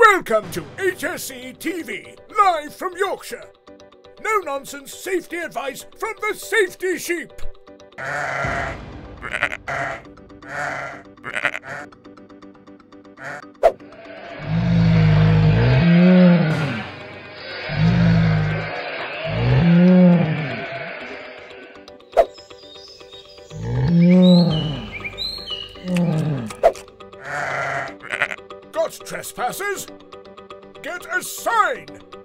Welcome to HSE TV, live from Yorkshire. No-nonsense safety advice from the Safety Sheep. Got trespassers? Get a sign!